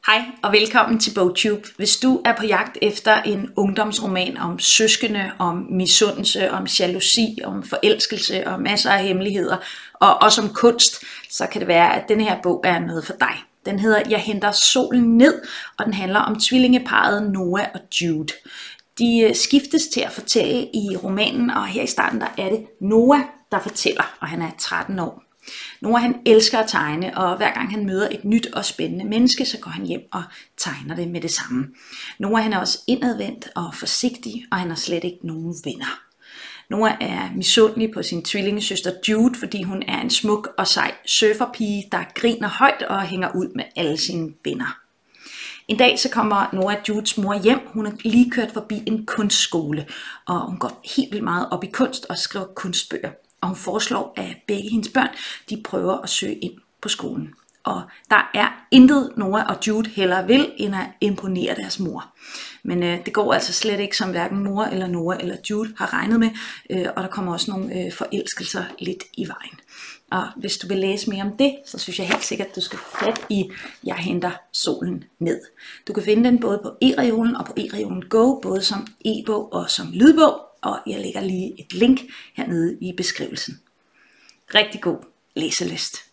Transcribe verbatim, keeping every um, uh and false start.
Hej og velkommen til BogTube. Hvis du er på jagt efter en ungdomsroman om søskende, om misundelse, om jalousi, om forelskelse og masser af hemmeligheder, og også om kunst, så kan det være, at denne her bog er noget for dig. Den hedder Jeg henter solen ned, og den handler om tvillingeparret Noah og Jude. De skiftes til at fortælle i romanen, og her i starten der er det Noah, der fortæller, og han er tretten år. Noah han elsker at tegne, og hver gang han møder et nyt og spændende menneske, så går han hjem og tegner det med det samme. Noah han er også indadvendt og forsigtig, og han har slet ikke nogen venner. Noah er misundelig på sin tvillingesøster Jude, fordi hun er en smuk og sej surferpige, der griner højt og hænger ud med alle sine venner. En dag så kommer Noah Judes mor hjem. Hun er lige kørt forbi en kunstskole, og hun går helt vildt meget op i kunst og skriver kunstbøger. Og hun foreslår, at begge hendes børn de prøver at søge ind på skolen. Og der er intet Noah og Jude hellere vil, end at imponere deres mor. Men øh, det går altså slet ikke, som hverken mor eller Noah eller Jude har regnet med. Øh, og der kommer også nogle øh, forelskelser lidt i vejen. Og hvis du vil læse mere om det, så synes jeg helt sikkert, at du skal få fat i Jeg henter solen ned. Du kan finde den både på e-reolen og på e-reolen Go, både som e-bog og som lydbog. Og jeg lægger lige et link hernede i beskrivelsen. Rigtig god læselyst.